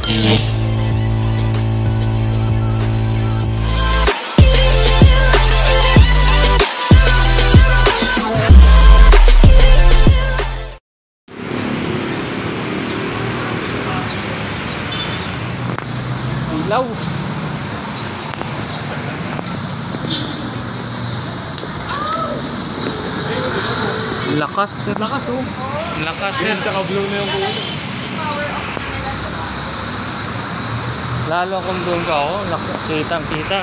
Silaw. Lakas sir. Lakas oh. Lakas sir. Tsaka blow na yung buo. Lalo kung doon ka oh, kitang kita.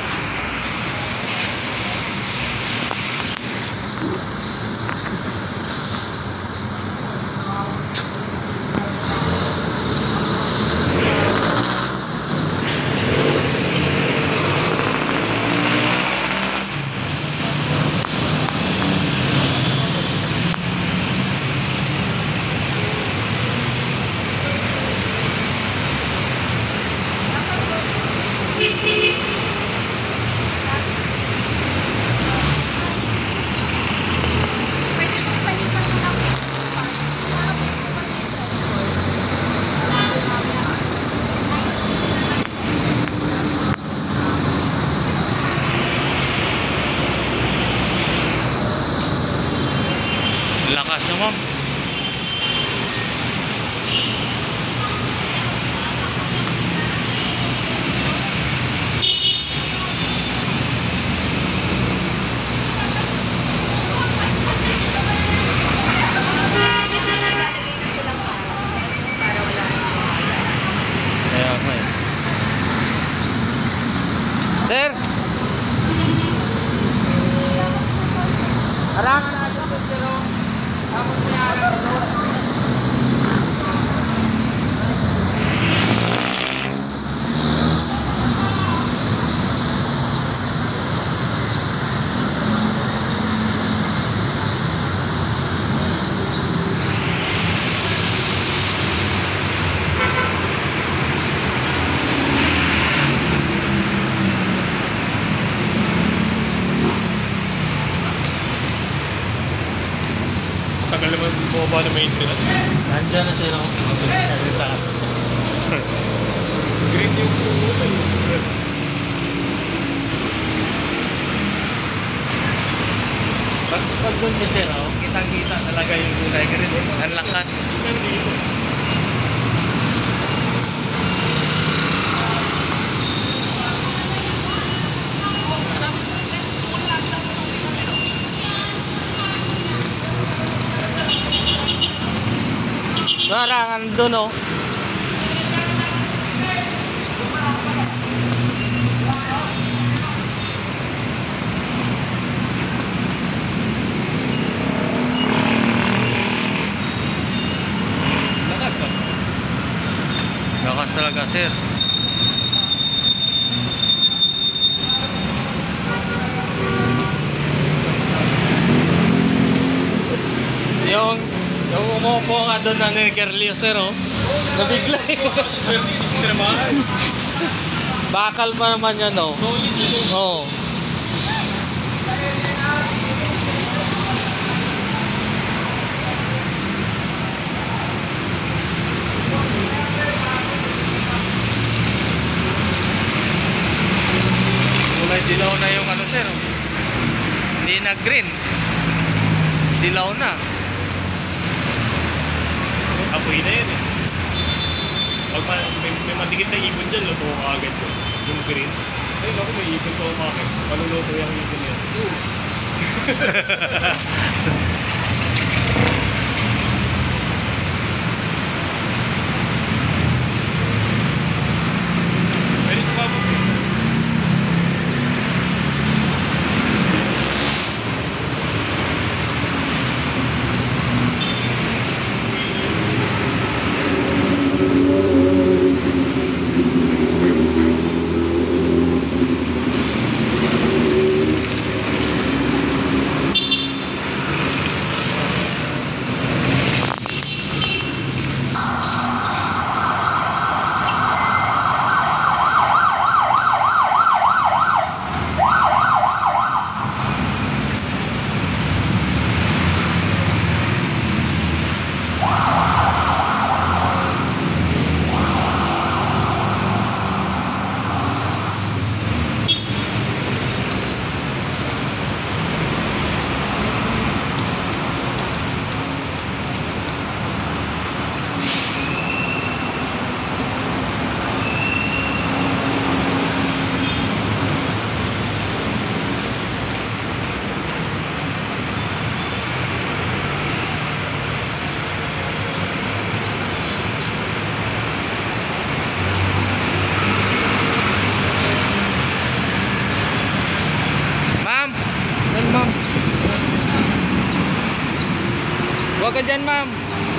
Lakas naman. Kaya nga eh. Sir! Harangan natin ito, sir. Tapos may harap ito. Tagal naman bumaba na maintenance. Nandiyan na sir ako. Green yung buo. Pag doon niya sir oh, kitang-kita talaga yung kulay green. Ang lakas. Harangan doon oh. Lakas ah. Lakas talaga sir. Yung umupo nga doon na niggerlyo sir oh. Nabigla eh. Bakal pa naman yan oh. Oo. Kulay dilaw na yung ano sir oh. Hindi na green. Dilaw na. Apoy na yan eh. Pag may madikit na ibon dyan, luto ka agad yun. Yung green. Ay naku, may ibon ko umakit. Maluluto yung ibon yan. Pwede sumabot eh. ka dyan, ma'am.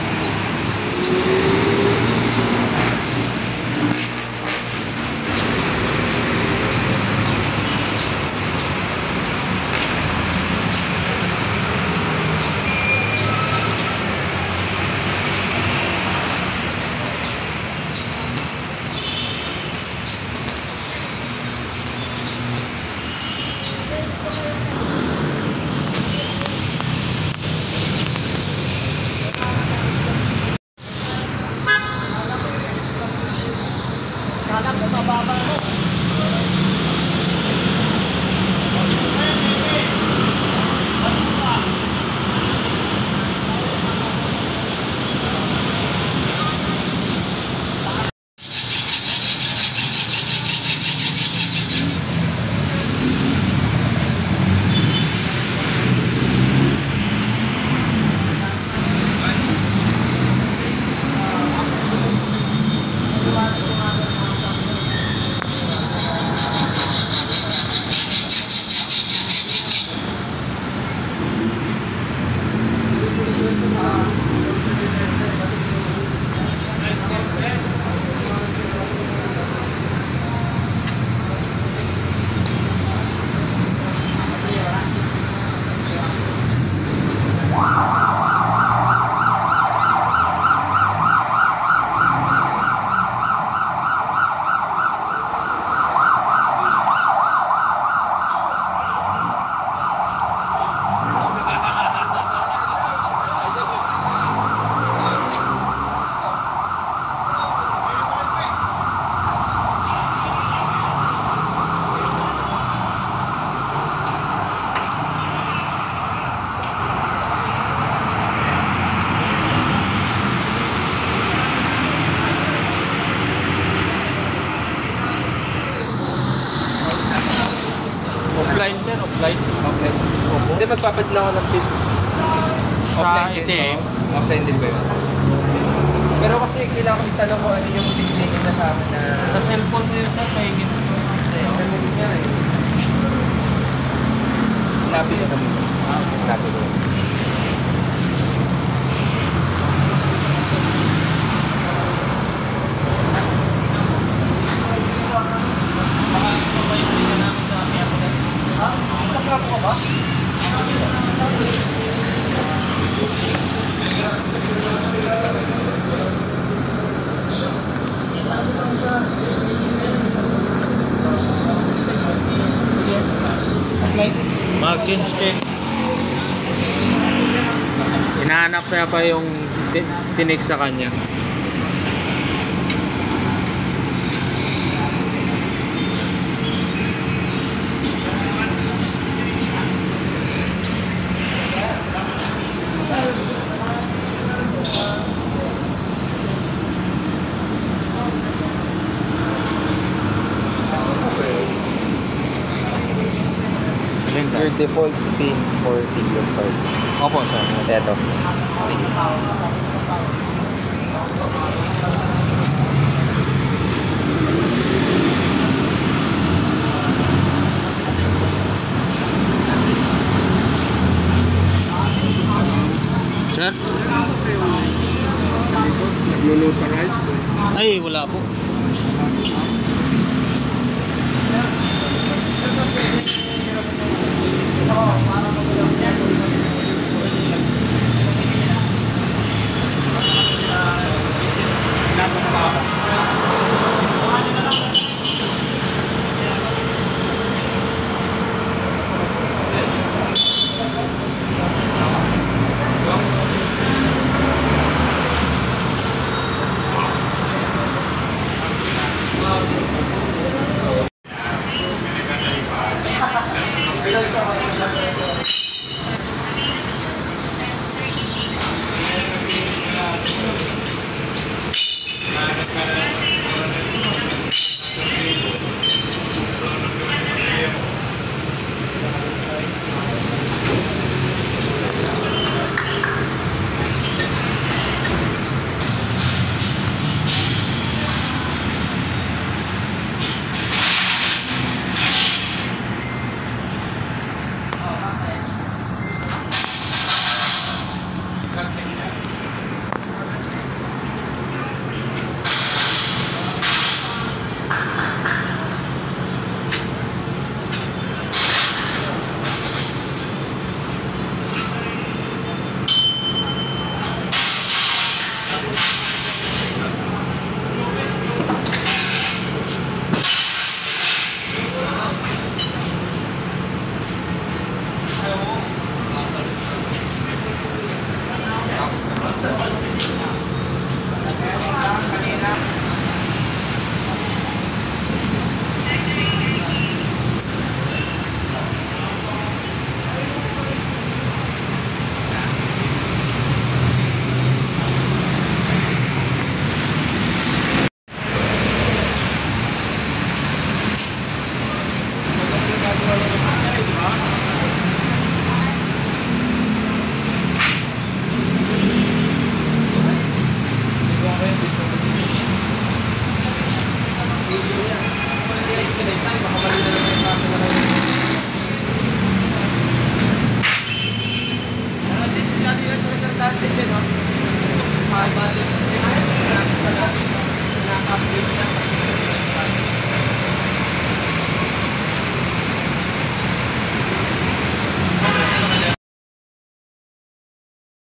Offline, sir, offline. Okay. Hindi, magpapadala ko ng pin. Sa Offline din, ATM? Offline din ba yun? Pero kasi kailangan ko itanong ko ano yung binigay na sa akin na... Sa cellphone mo yun, sir, may gito. Nandun nga eh. Lapit na kami. Lapit na kami. Mag-change cake. Hinahanap niya pa yung tinik sa kanya. Your default pin for video first. Opo, sir. Eto. Sir? Nag-notarize? Ay, wala po. natin.